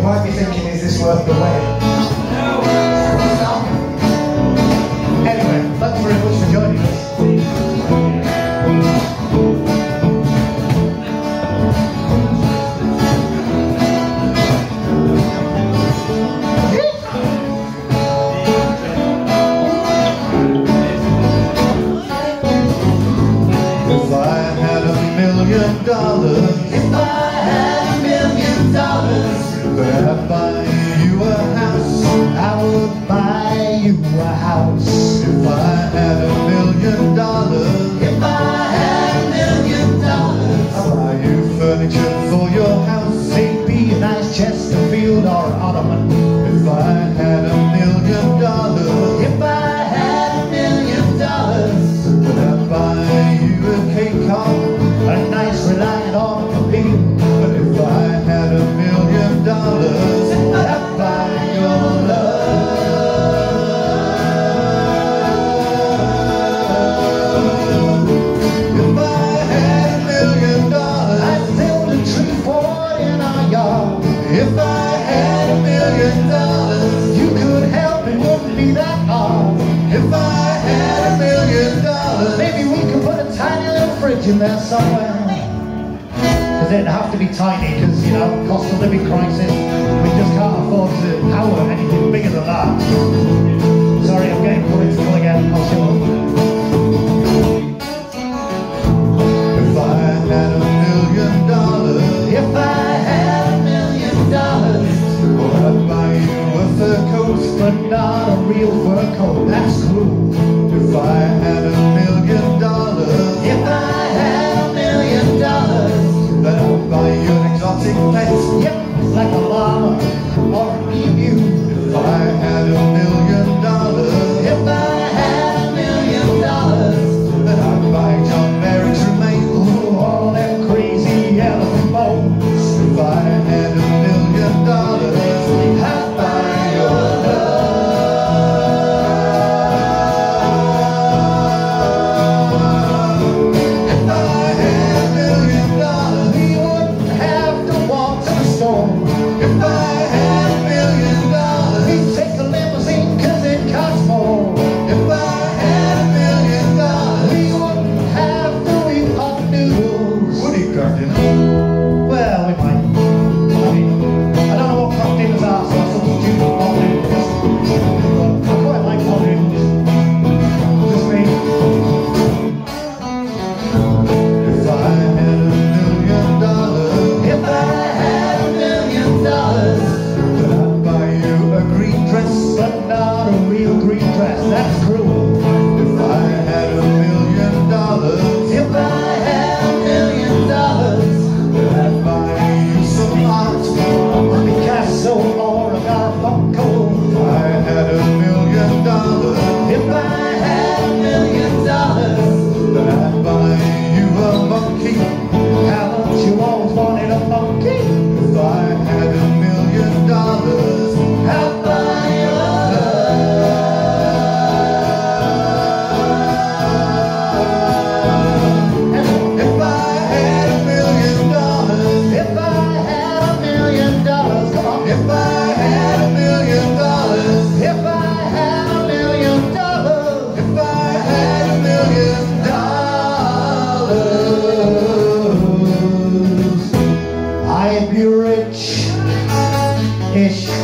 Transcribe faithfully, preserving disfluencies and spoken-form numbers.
might be thinking, is this worth the wait? No. Anyway, thanks very much for joining us. If I had a million dollars, If I had a million dollars, could I buy you a house? I would buy you a house. If I had a million dollars, If I had a million dollars, I'd buy you furniture for your house. maybe a nice Chesterfield or an ottoman. If I had a million dollars, If I had a million dollars, could I buy you a cake car? a nice reliant automobile. But if I had a million dollars, I'd buy your love. if I had a million dollars, I'd build a tree fort in our yard. if I had a million dollars, You could help, it wouldn't be that hard. if I had a million dollars, Maybe we could put a tiny little fridge in there somewhere. Because it'd have to be tiny, because, you know, cost of living crisis. We just can't afford to power anything bigger than that. Sorry, I'm getting political again. I'll show up. if I had a million dollars, If I had a million dollars, would I buy you a fur coat? but not a real fur coat, that's cruel. If I had a million dollars, If I had a million dollars, then I'd buy you an exotic pet. yep, like a llama or an emu. If I had a million dollars, If I had a million dollars, then I'd buy John Merrick's remains. ooh, all them crazy elephant bones. If I had a million dollars, I'd buy your love. if I had a million dollars, We wouldn't have to walk to the store. if I had a million dollars, We'd take a limousine 'cause it costs more. if I had a million dollars, We wouldn't have to eat hot noodles. would he crack dinner? Well, we might. I mean, I don't know what crop dinners are, so I substitute hot noodles. But I quite like hot noodles. Just me. If I had a million dollars, If I had a million dollars, then I'd buy you a green dress. but not a real green dress, that's cruel. If I had a million dollars, If I had a million dollars, then I'd buy you some art. a Picasso or a Garfunkel. If I had a million dollars, If I had a million dollars, then I'd buy you a monkey. haven't you always wanted a monkey? If I had a million dollars, I'd buy your love. if I had a million dollars, If I had a million dollars, come on. if I had a million dollars, If I had a million dollars, if I had a million dollars, I'd be rich-ish.